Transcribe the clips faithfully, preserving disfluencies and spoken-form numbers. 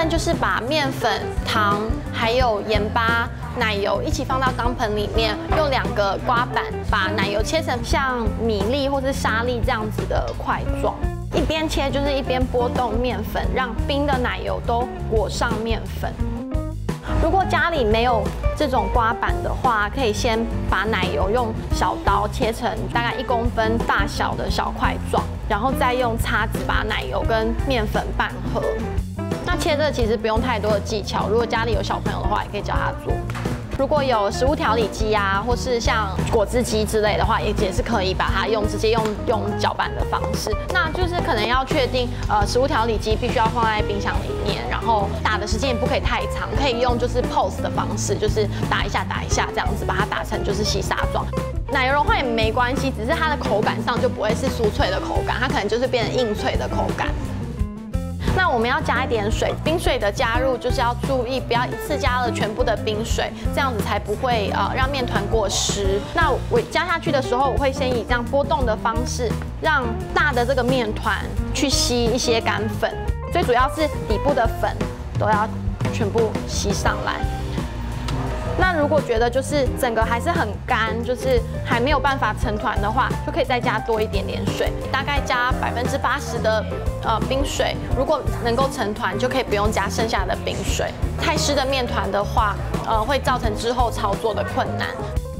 呢，就是把面粉、糖还有盐巴、奶油一起放到钢盆里面，用两个刮板把奶油切成像米粒或是沙粒这样子的块状。一边切就是一边拨动面粉，让冰的奶油都裹上面粉。如果家里没有这种刮板的话，可以先把奶油用小刀切成大概一公分大小的小块状，然后再用叉子把奶油跟面粉拌合。那切这个其实不用太多的技巧，如果家里有小朋友的话，也可以教他做。如果有食物调理机啊，或是像果汁机之类的话，也也是可以把它用直接用用搅拌的方式。那就是可能要确定，呃，食物调理机必须要放在冰箱里面，然后打的时间也不可以太长，可以用就是 P O S 的方式，就是打一下打一下这样子，把它打成就是细沙状。奶油融化也没关系，只是它的口感上就不会是酥脆的口感，它可能就是变成硬脆的口感。那我们要加一点水，冰水的加入就是要注意，不要一次加了全部的冰水，这样子才不会呃让面团过湿。那我加下去的时候，我会先以这样拨动的方式，让大的这个面团去吸一些干粉，最主要是底部的粉都要全部吸上来。那如果觉得就是整个还是很干，就是还没有办法成团的话，就可以再加多一点点水，大概加百分之八十的呃冰水。如果能够成团，就可以不用加剩下的冰水。太湿的面团的话，呃，会造成之后操作的困难。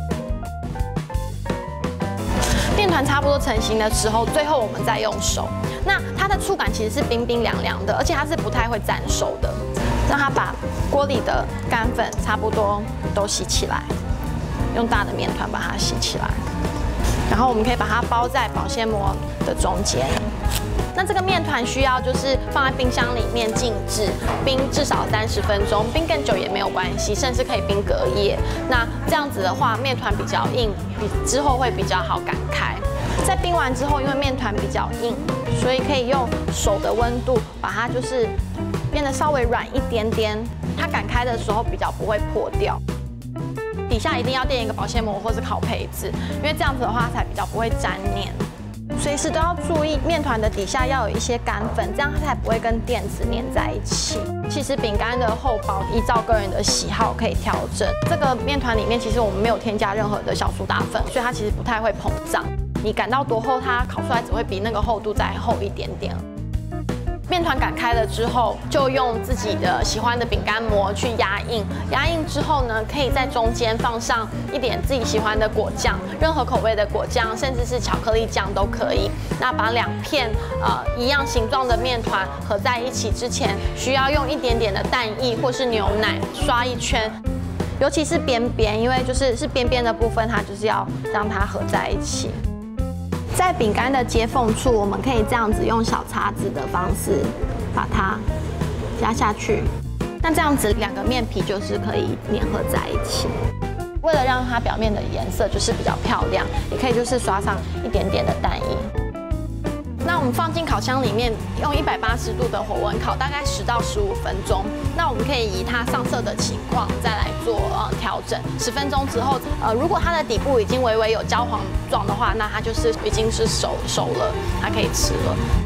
面团差不多成型的时候，最后我们再用手。那它的触感其实是冰冰凉凉的，而且它是不太会沾手的。让它把锅里的干粉差不多都吸起来，用大的面团把它吸起来，然后我们可以把它包在保鲜膜的中间。那这个面团需要就是放在冰箱里面静置，冰至少三十分钟，冰更久也没有关系，甚至可以冰隔夜。那这样子的话，面团比较硬，比之后会比较好擀开。在冰完之后，因为面团比较硬，所以可以用手的温度把它就是变得稍微软一点点，它擀开的时候比较不会破掉。底下一定要垫一个保鲜膜或是烤培子，因为这样子的话才比较不会粘黏。随时都要注意面团的底下要有一些干粉，这样它才不会跟垫子粘在一起。其实饼干的厚薄依照个人的喜好可以调整。这个面团里面其实我们没有添加任何的小苏打粉，所以它其实不太会膨胀。你擀到多厚，它烤出来只会比那个厚度再厚一点点。面团擀开了之后，就用自己的喜欢的饼干模去压印。压印之后呢，可以在中间放上一点自己喜欢的果酱，任何口味的果酱，甚至是巧克力酱都可以。那把两片呃一样形状的面团合在一起之前，需要用一点点的蛋液或是牛奶刷一圈，尤其是边边，因为就是是边边的部分，它就是要让它合在一起。在饼干的接缝处，我们可以这样子用小叉子的方式把它加下去。那这样子两个面皮就是可以粘合在一起。为了让它表面的颜色就是比较漂亮，也可以就是刷上一点点的蛋液。那我们放进烤箱里面，用一百八十度的火温烤，大概十到十五分钟。那我们可以以它上色的情况再来做呃调整。十分钟之后，呃，如果它的底部已经微微有焦黄状的话，那它就是已经是熟熟了，它可以吃了。